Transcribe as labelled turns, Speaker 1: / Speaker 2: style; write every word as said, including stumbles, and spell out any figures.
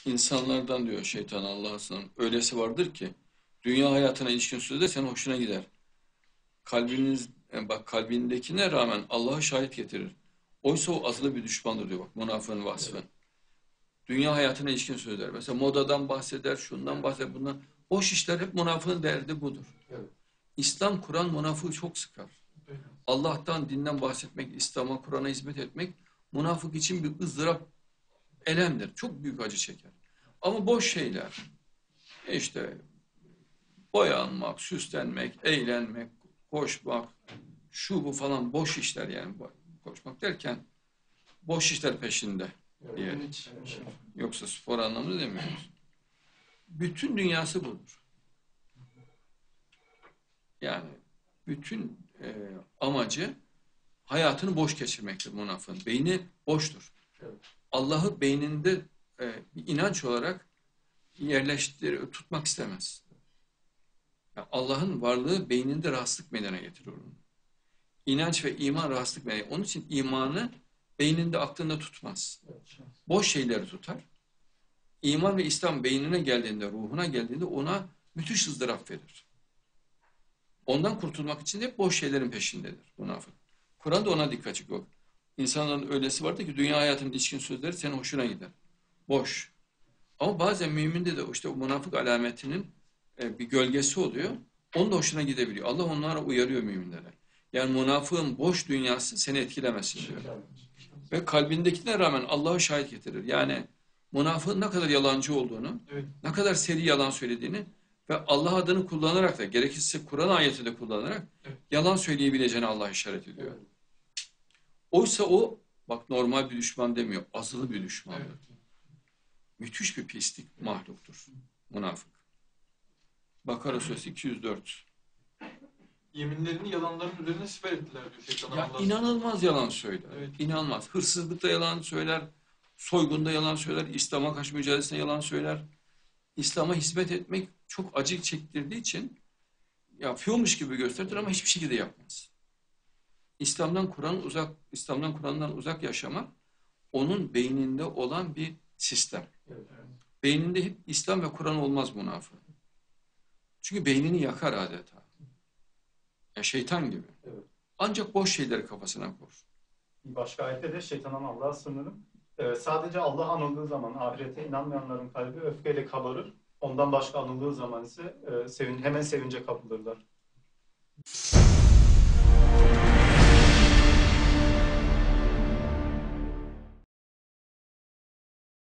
Speaker 1: İnsanlardan diyor şeytan Allah'a sığınırım. Öylesi vardır ki dünya hayatına ilişkin sözde senin hoşuna gider. Kalbiniz e, bak kalbindekine rağmen Allah'a şahit getirir. Oysa o azılı bir düşmandır diyor bak münafığın vasfı. Dünya hayatına ilişkin sözler. Mesela modadan bahseder, şundan bahseder, bundan. Boş işler hep münafığın derdi budur.
Speaker 2: Evet.
Speaker 1: İslam, Kur'an münafığı çok sıkar.
Speaker 2: Evet.
Speaker 1: Allah'tan, dinden bahsetmek, İslam'a, Kur'an'a hizmet etmek münafık için bir ızdırap, elemdir. Çok büyük acı çeker. Ama boş şeyler, işte boyanmak, süslenmek, eğlenmek, koşmak, şu bu falan boş işler yani. Koşmak derken boş işler peşinde diye.
Speaker 2: Evet.
Speaker 1: Yoksa spor anlamında demiyoruz. Bütün dünyası budur. Yani bütün e, amacı hayatını boş geçirmektir münafığın. Beyni boştur.
Speaker 2: Evet.
Speaker 1: Allah'ı beyninde e, bir inanç olarak yerleştir, tutmak istemez. Yani Allah'ın varlığı beyninde rahatsızlık meydana getirir onun. İnanç ve iman rahatsızlık meydana getirir. Onun için imanı beyninde, aklında tutmaz. Boş şeyleri tutar. İman ve İslam beynine geldiğinde, ruhuna geldiğinde ona müthiş ızdırap verir. Ondan kurtulmak için de hep boş şeylerin peşindedir münafık. Kur'an da ona dikkat çekiyor. İnsanların öylesi vardı ki dünya hayatının ilişkin sözleri senin hoşuna gider. Boş. Ama bazen müminde de işte o münafık alametinin e, bir gölgesi oluyor. Onun da hoşuna gidebiliyor. Allah onlara uyarıyor müminlere. Yani münafığın boş dünyası seni etkilemesin diyor. Ve kalbindekine rağmen Allah'a şahit getirir. Yani münafığın ne kadar yalancı olduğunu,
Speaker 2: Evet.
Speaker 1: ne kadar seri yalan söylediğini ve Allah adını kullanarak da gerekirse Kur'an ayeti de kullanarak
Speaker 2: Evet.
Speaker 1: yalan söyleyebileceğini Allah işaret ediyor. Evet. Oysa o bak normal bir düşman demiyor, azılı bir düşmandır. Evet. Müthiş bir pislik mahluktur münafık. Bakara Suresi iki yüz dört.
Speaker 2: Yeminlerini yalanların üzerine siper ettiler diyor şeytan.
Speaker 1: Ya inanılmaz yalan söyler.
Speaker 2: Evet.
Speaker 1: İnanılmaz. Hırsızlıkta yalan söyler, soygunda yalan söyler, İslam'a karşı mücadelesinde yalan söyler. İslam'a hizmet etmek çok acı çektirdiği için yapıyormuş gibi gösterir ama hiçbir şekilde yapmaz. İslam'dan Kur'an uzak, İslam'dan Kur'an'dan uzak yaşamak onun beyninde olan bir sistem.
Speaker 2: Evet.
Speaker 1: Beyninde hep İslam ve Kur'an olmaz münafık. Çünkü beynini yakar adeta. Ya şeytan gibi.
Speaker 3: Evet.
Speaker 1: Ancak boş şeyleri kafasına koyar.
Speaker 3: Bir başka ayette de şeytandan Allah'a sığınırım. Ee, sadece Allah anıldığı zaman ahirete inanmayanların kalbi öfkeyle kabarır. Ondan başka anıldığı zaman ise e, sevin, hemen sevince kapılırlar.